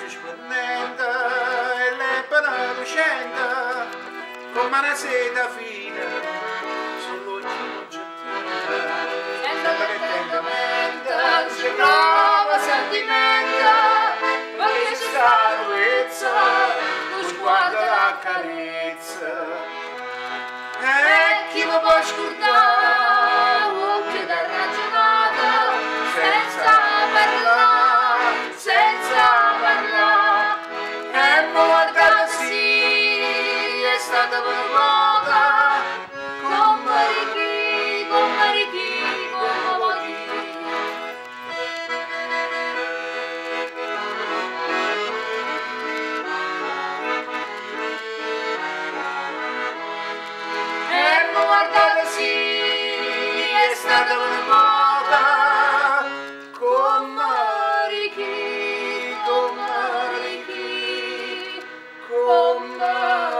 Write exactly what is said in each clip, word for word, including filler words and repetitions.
risplendente e l'empana lucente come una seta fine sull'occhio gentile senza pretendimento non si prova sentimento perché c'è sta durezza lo sguardo la carezza e chi lo può scordare occhio da ragionata senza parlare senza parlare e morta sì è stata vergogna con marichi con marichi con marichi e morta sì è stata vergogna con marichi con marichi con marichi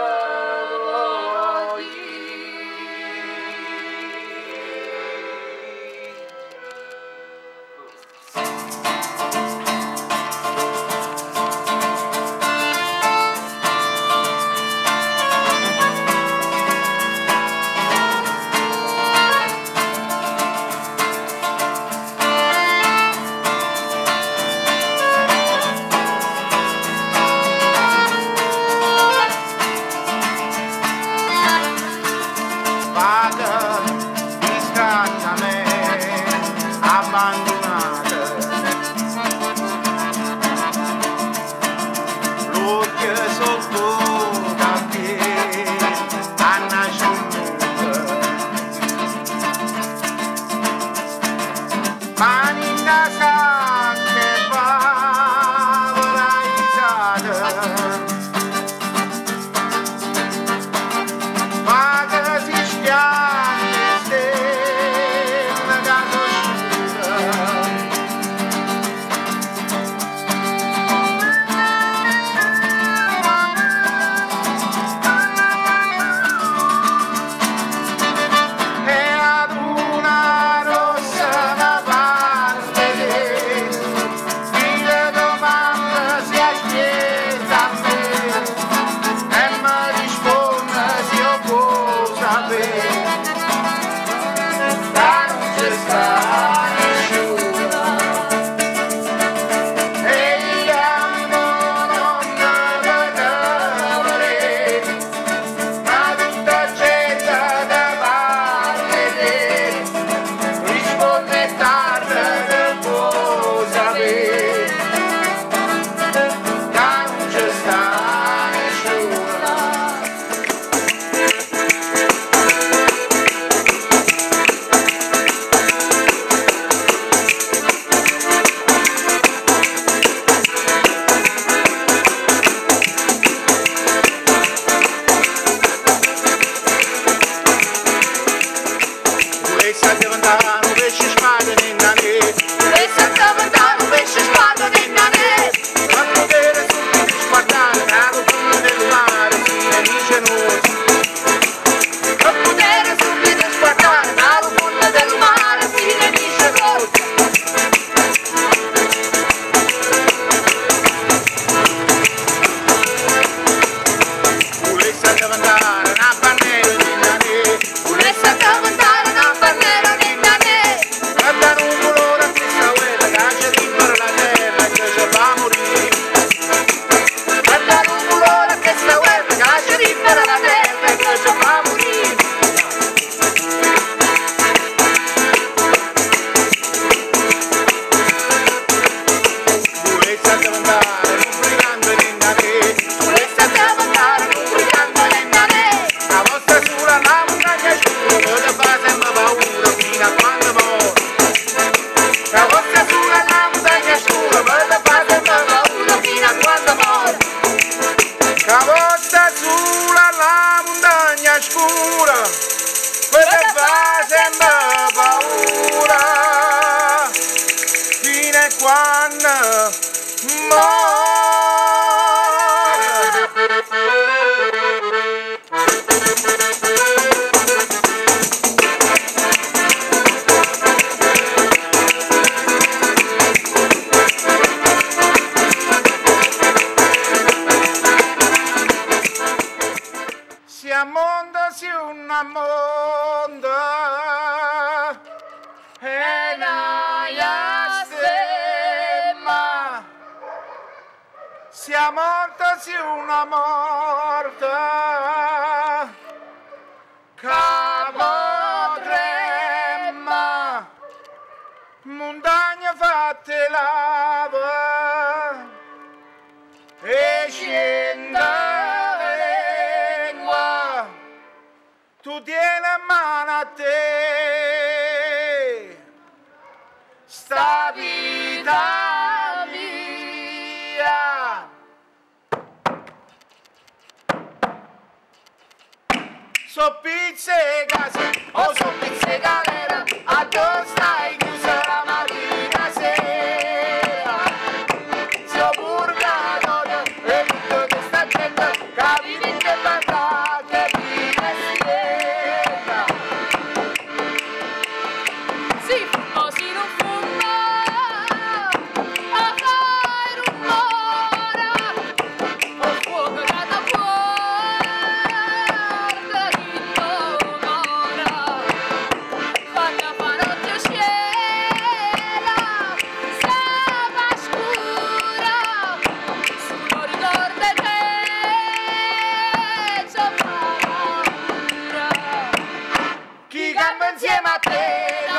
Vada, distratta me, abbandonata. L'occhio sotto da te, a nascere. Mani in casa che fa risata. mondo si un mondo e naia stemma, sia morta si una morta capo tremma, montagne fatte lava e scende lingua, tu tieni a mano a te sta vita mia. So pizze case o so pizze galera, a dove stai chiusa la mattina sera, so purgatorio e tutto che sta gente capire in che banda che vive stella. Si fumo, si non fumo, a fare rumore, o fuoco che da fuori, chi t'onora, fatta farocchio scela, stava scura, su non ricorda che c'è paura. Chi canta insieme a te